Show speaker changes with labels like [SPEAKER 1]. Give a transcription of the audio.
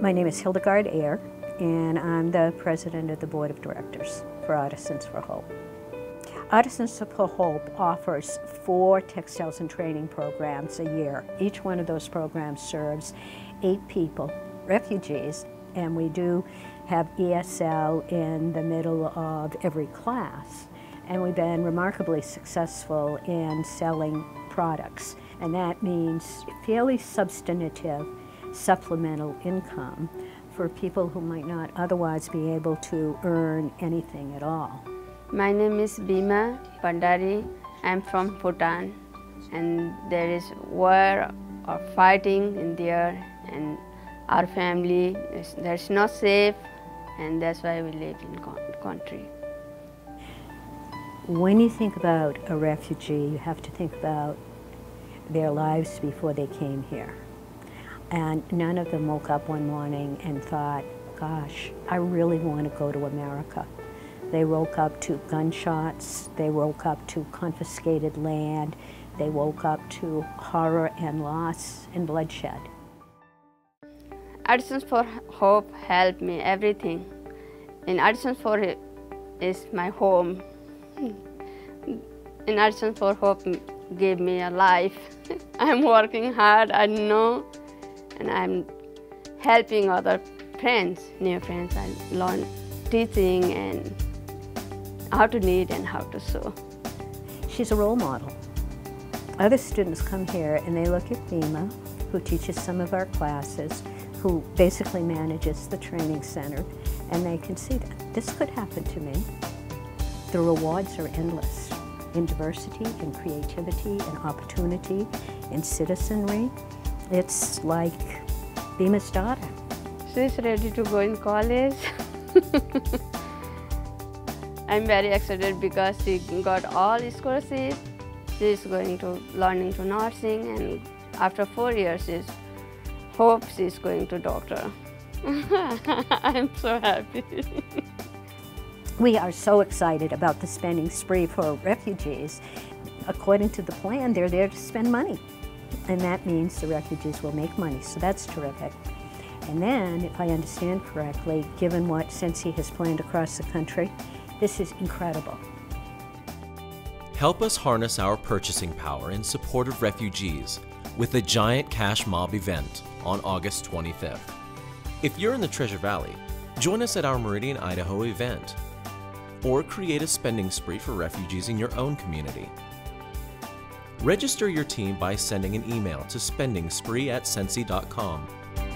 [SPEAKER 1] My name is Hildegard Ayer, and I'm the president of the board of directors for Artisans for Hope. Artisans for Hope offers 4 textiles and training programs a year. Each one of those programs serves 8 people, refugees, and we do have ESL in the middle of every class. And we've been remarkably successful in selling products, and that means fairly substantive supplemental income for people who might not otherwise be able to earn anything at all.
[SPEAKER 2] My name is Bhima Pandari. I'm from Bhutan, and there is war or fighting in there, and our family is not safe, and that's why we live in country.
[SPEAKER 1] When you think about a refugee, you have to think about their lives before they came here. And none of them woke up one morning and thought, gosh, I really want to go to America. They woke up to gunshots, they woke up to confiscated land, they woke up to horror and loss and bloodshed.
[SPEAKER 2] Artisans for Hope helped me everything. And Artisans for Hope is my home. And Artisans for Hope gave me a life. I'm working hard, I know, and I'm helping other friends, new friends. I learn teaching and how to knit and how to sew.
[SPEAKER 1] She's a role model. Other students come here and they look at Bhima, who teaches some of our classes, who basically manages the training center, and they can see that this could happen to me. The rewards are endless in diversity, in creativity, in opportunity, in citizenry. It's like Bhima's daughter.
[SPEAKER 2] She's ready to go in college. I'm very excited because she got all scholarship. She's going to learning to nursing, and after 4 years, she's going to doctor. I'm so happy.
[SPEAKER 1] We are so excited about the spending spree for refugees. According to the plan, they're there to spend money, and that means the refugees will make money, so that's terrific. And then, if I understand correctly, given what Sensi has planned across the country, this is incredible.
[SPEAKER 3] Help us harness our purchasing power in support of refugees with the Giant Cash Mob event on August 25th. If you're in the Treasure Valley, join us at our Meridian, Idaho event, or create a spending spree for refugees in your own community. Register your team by sending an email to spendingspree@sensi.com.